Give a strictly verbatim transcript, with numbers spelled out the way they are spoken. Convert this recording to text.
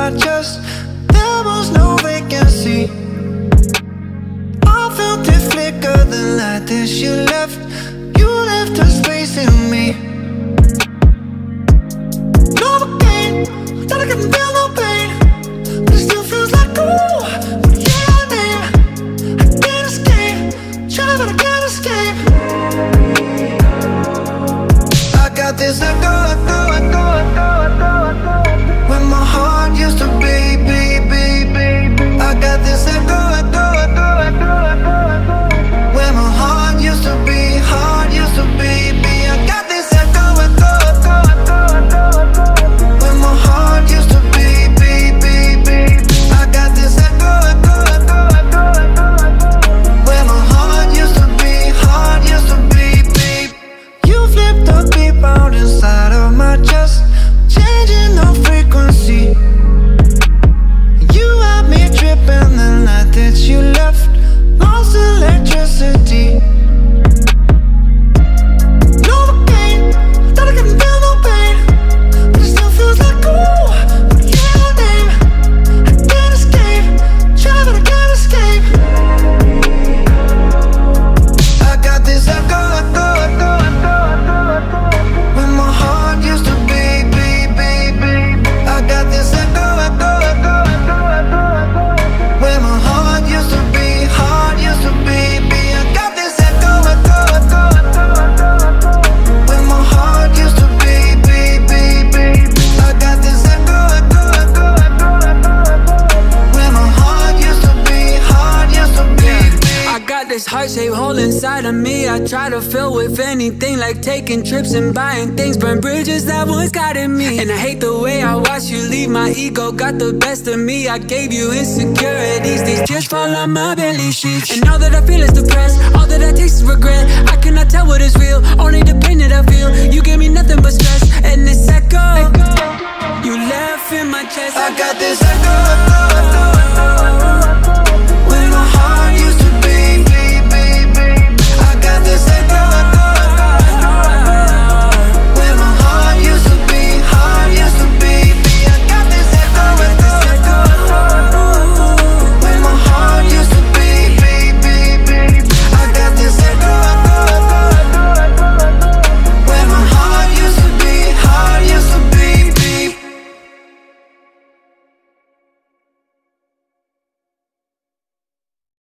my chest. There was no vacancy. I felt it flicker the light that you left. You left a space in me. Novocaine, thought I couldn't feel no pain, but it still feels like ooh. But yeah, your name, I can't escape. Try but I can't escape. I got this echo, echo, echo, echo, echo, echo. When my heart used to be, be, be, be, be. I got this echo, echo, echo, echo, echo, echo. When my heart used to be, heart used to be, be. I got this echo, echo, echo, echo, echo, echo. When my heart used to be, be, be, be, be. I got this echo, echo, echo, echo, echo, echo. When my heart used to be, heart used to be, be. You flipped the beat out inside of my chest, changing the frequency. You had me tripping the night that you left, lost electricity. Novocaine, thought I couldn't feel no pain, but it still feels like ooh. But yeah, your name, I can't escape. Try but I can't escape. I got this echo, echo, echo, echo, echo, echo. When my heart used to be, be, be, be. I got this echo, echo, echo, echo, echo, echo. When my heart used to be, heart used to be, be. I got this echo, echo, echo, echo, echo, echo. When my heart used to be, be, be, be. I got this echo, echo, echo, echo, echo, echo. When my heart used to be, heart used to be, be. I got this heart-shaped hole inside of me. I try to fill with anything, like taking trips and buying things, burn bridges that once guided me. And I hate the way I watch you leave. My ego got the best of me. I gave you insecurities. These tears fall on my belly sheets. And all that I feel is depressed. All that I taste is regret. I cannot tell what is real, only the pain that I feel. You gave me nothing but stress, and this echo, you left in my chest. I got this echo, echo, echo.